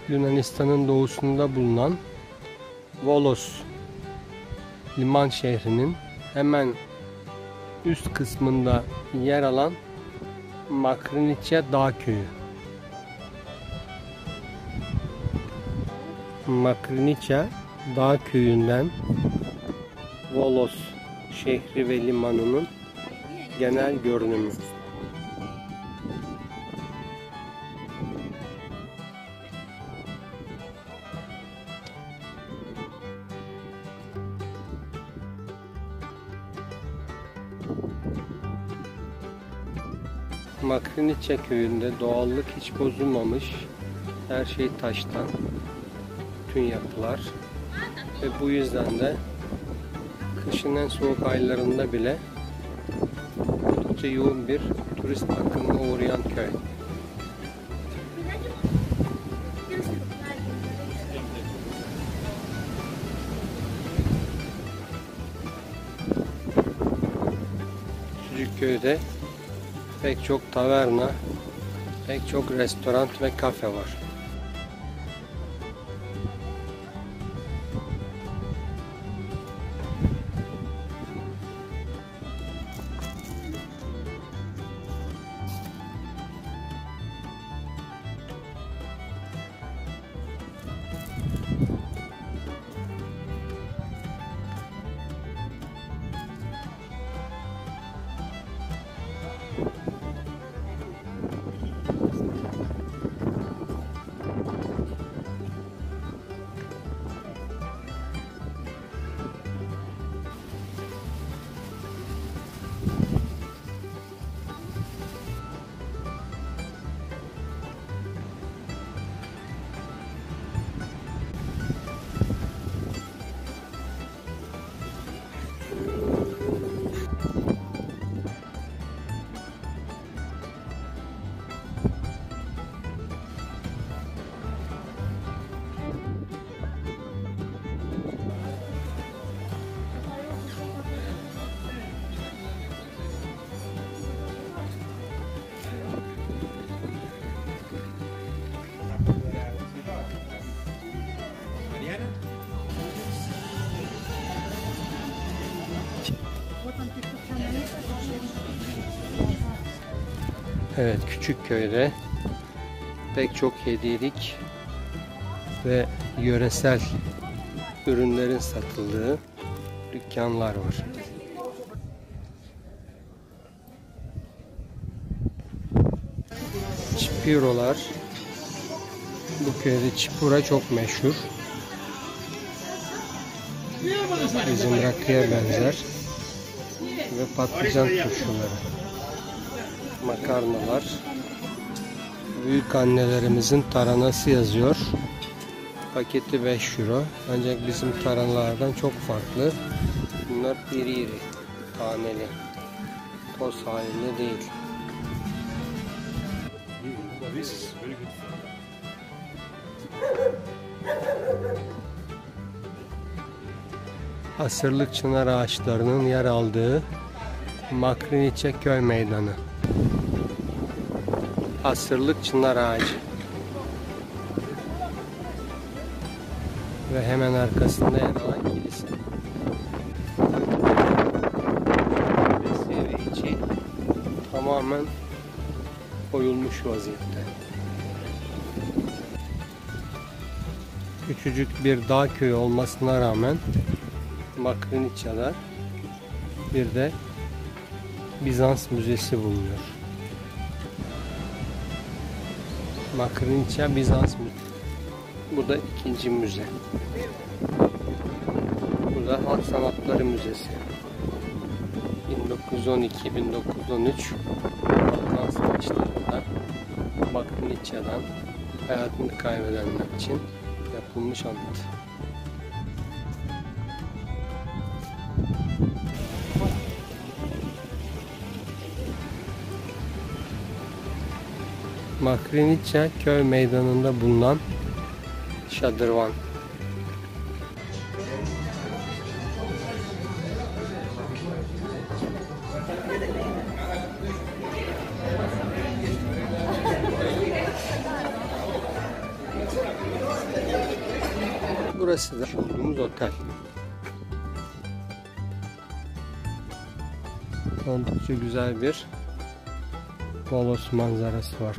Yunanistan'ın doğusunda bulunan Volos liman şehrinin hemen üst kısmında yer alan Makriniçe Dağ Köyü. Makriniçe Dağ Köyü'nden Volos şehri ve limanının genel görünümü. Makriniçe köyünde doğallık hiç bozulmamış. Her şey taştan. Bütün yapılar. Ve bu yüzden de kışın en soğuk aylarında bile oldukça yoğun bir turist akımına uğrayan köy. Küçücük köyde pek çok taverna, pek çok restoran ve kafe var. Evet, küçük köyde pek çok hediyelik ve yöresel ürünlerin satıldığı dükkanlar var. Çipirolar. Bu köyde çipura çok meşhur. Bizim rakıya benzer. Ve patlıcan turşuları. Makarnalar. Büyük annelerimizin taranası yazıyor. Paketi 5 euro. Ancak bizim tarhanalardan çok farklı. Bunlar iri iri, taneli. Toz halinde değil. Asırlık çınar ağaçlarının yer aldığı Makriniçe köy meydanı. Asırlık çınar ağacı. Ve hemen arkasında yer alan kilise. Kilise ve içi tamamen oyulmuş vaziyette. Küçücük bir dağ köyü olmasına rağmen Makriniçe'de bir de Bizans Müzesi bulunuyor. Makriniçe Bizans Müzesi. Bu da ikinci müze. Bu da Halk Sanatları Müzesi. 1912-1913 Balkan Savaşları'nda Makriniçe'den hayatını kaybedenler için yapılmış anıt. Makriniçe köy meydanında bulunan şadırvan. Burası da olduğumuz otel. Oldukça güzel bir Volos manzarası var.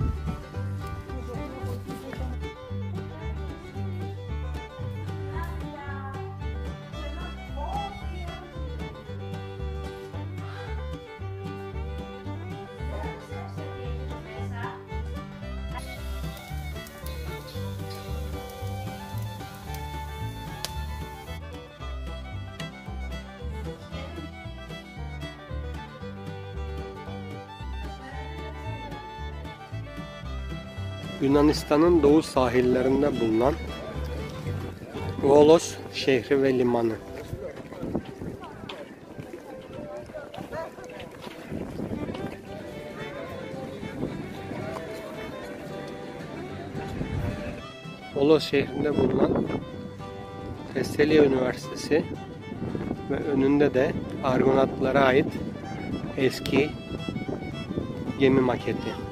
Yunanistan'ın doğu sahillerinde bulunan Volos şehri ve limanı. Volos şehrinde bulunan Thessalia Üniversitesi ve önünde de Argonatlara ait eski gemi maketi.